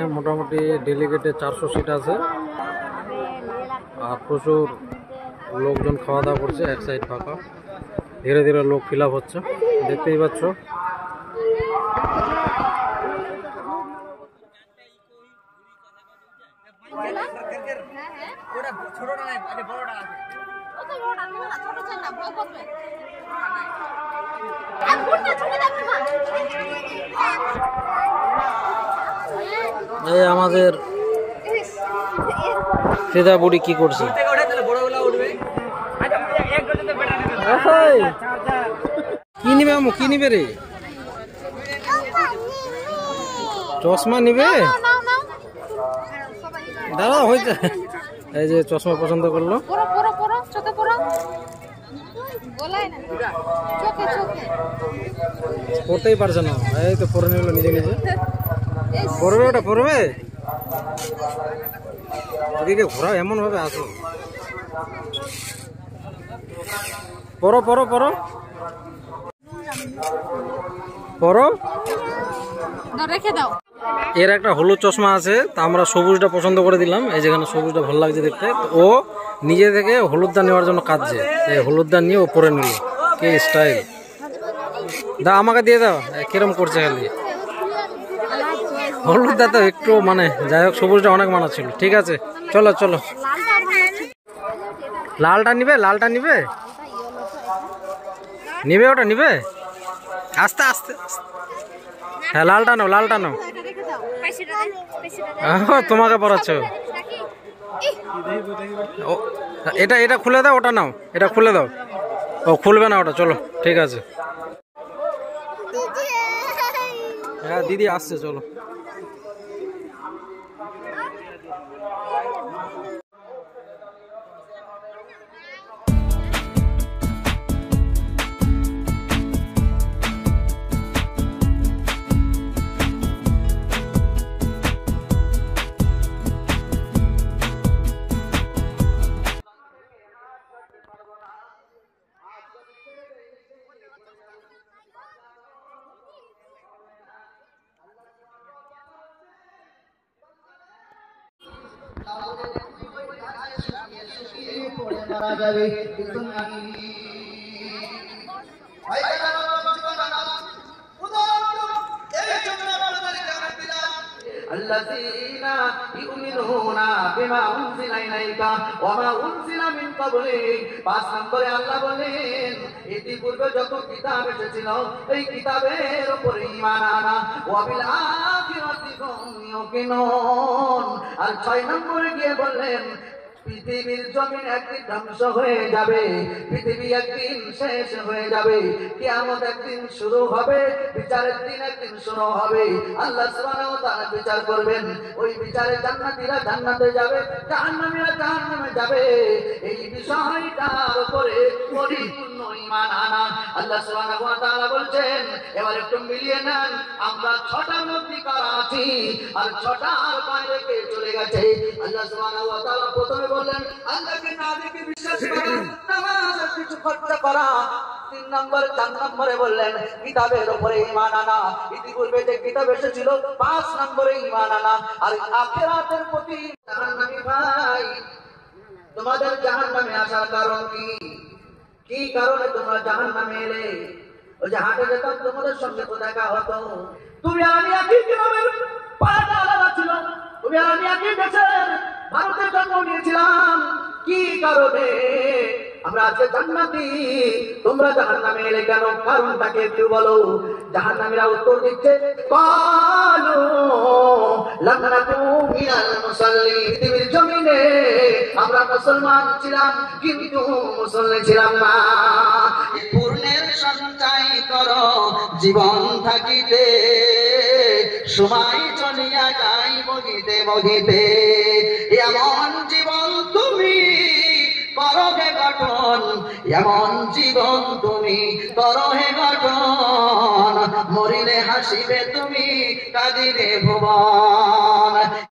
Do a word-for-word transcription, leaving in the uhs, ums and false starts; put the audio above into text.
মোটামুটি ডেলিগেটে চারশো সিট আছে আর প্রচুর লোকজন খাওয়া দাওয়া করছে। এক সাইড ফাঁকা, ধীরে ধীরে লোক ফিল আপ হচ্ছে, দেখতেই পাচ্ছ। এই আমাদের ফিদা বুড়ি কি করছে? কি নিবে আমু, কি নিবে রে? চশমা নিবে? দাঁড়া হয়েছে। এই যে চশমা পছন্দ করলো, পড়তেই পারছে না। এই তো পরে নিল নিজে নিজে। পড়বে ওটা পড়বে, ওদিকে ঘোরা এমন ভাবে আসো। পড়ো পড়ো পড়ো পড়ো, রেখে দাও। এর একটা হলুদ চশমা আছে, তা আমরা সবুজটা পছন্দ করে দিলাম। এই যেখানে সবুজটা ভালো লাগছে দেখতে, ও নিজে থেকে হলুদটা নেওয়ার জন্য কাঁদছে। এই হলুদটা নিয়ে ও পরে নিল, কি স্টাইল! দা আমাকে দিয়ে দাও। কিরম করছে খালি হলুদটা তো একটু মানে, যাই হোক সবুজটা অনেক মানা ছিল। ঠিক আছে চলো চলো। লালটা নিবে? লালটা নিবে? নিবে ওটা নিবে? আস্তে আস্তে। হ্যাঁ লালটা নাও, লালটা নাও। তোমাকে পড়াচ্ছ। এটা এটা খুলে দাও, ওটা নাও, এটা খুলে দাও। ও খুলবে না ওটা, চলো ঠিক আছে। হ্যাঁ দিদি আসছে, চলো। মারা যাবে কিন্তু الذين يؤمنون بما أنزل إليك وما أنزل من قبلك। পাঁচ নম্বরে আল্লাহ বলেন ইতিপূর্বে যত কিতাব এসেছিল এই কিতাবের উপরে ঈমান আনা, ওয়া বিল আখিরাতি হুম ইউকিনুন। আর ছয় নম্বরে গিয়ে বললেন পৃথিবীর জমিন একদিন ধ্বংস হয়ে যাবে, পৃথিবী একদিন শেষ হয়ে যাবে, কিয়ামত একদিন শুরু হবে, বিচারের দিন একদিন শুরু হবে। আল্লাহ সুবহানাহু ওয়া তাআলা বিচার করবেন, ওই বিচারে জান্নাতীরা জান্নাতে যাবে, জাহান্নামীরা জাহান্নামে যাবে। এই বিষয়টার উপরে পরিপূর্ণ ঈমান আনা। আল্লাহ সুবহানাহু ওয়া তাআলা বলছেন, এবার একটু মিলিয়ে নেন, আমরা ছটার মধ্যে কারা আছি আর ছটার বাইরে কে চলে গেছে। আল্লাহ সুবহানাহু ওয়া তাআলা প্রথমে বললেন আল্লাহকে না দেখে বিশ্বাস করা, নামাজের কিছু খরচা করা। তিন নম্বর চার নম্বরে বললেন কিতাবের উপরে ঈমান আনা, ইতিপূর্বে যে কিতাব এসেছিল। পাঁচ নম্বরে ঈমান আনা। আর আখিরাতের প্রতি জাহান্নামী ভাই, তোমাদের জাহান্নামে আসার কারণ কি? কি কারণে তোমরা জাহান্নামে এলে? ওই যে হাটে যেতাম তোমাদের সঙ্গে তো দেখা হতো, তুমি আর আমি একই কিভাবে পাড়াটা আলাদা ছিল, তুমি আর আমি একই দেশের ভারতে জন্ম নিয়েছিলাম। কি কারণে আমরা আজকে জান্নাতি, তোমরা জাহান্নামে এলে কেন? কারণটাকে একটু বলো। জাহান্নামীরা উত্তর দিচ্ছে কালু লাম নাকু মিনাল মুসাল্লিন। পৃথিবীর জমিনে আমরা মুসলমান ছিলাম কিন্তু মুসল্লি ছিলাম না। পূর্ণের সঞ্চয় করো জীবন থাকিতে, সময় চলিয়া যাই বগিতে বগিতে। এমন জীবন তুমি করো হে গঠন, এমন জীবন তুমি করো হে গঠন। মরিলে হাসিবে তুমি, কাঁদিবে ভুবন।